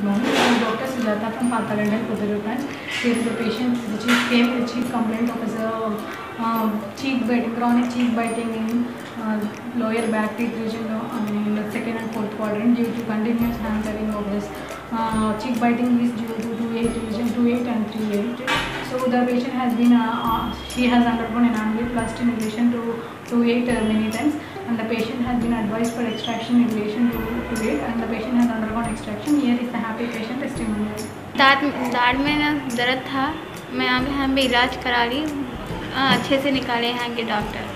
Good morning. I am Dr. Sujata from Partha Dental. Here is a patient which came with cheek complaint of his cheek biting, chronic cheek biting in lower back teeth region in the second and fourth quadrant due to continuous hampering of this cheek biting is due to 2-8 region, 2-8 and 3-8. So the patient has been, she has undergone an anguloplasty in relation to 2-8 many times, and the patient has been advised for extraction in relation to 2-8, and the patient has undergone extraction. Here is the happy patient testimonial. दाढ़ में ना दर्द था, मैं यहाँ पे इलाज करा ली, अच्छे से निकाले यहाँ के डॉक्टर।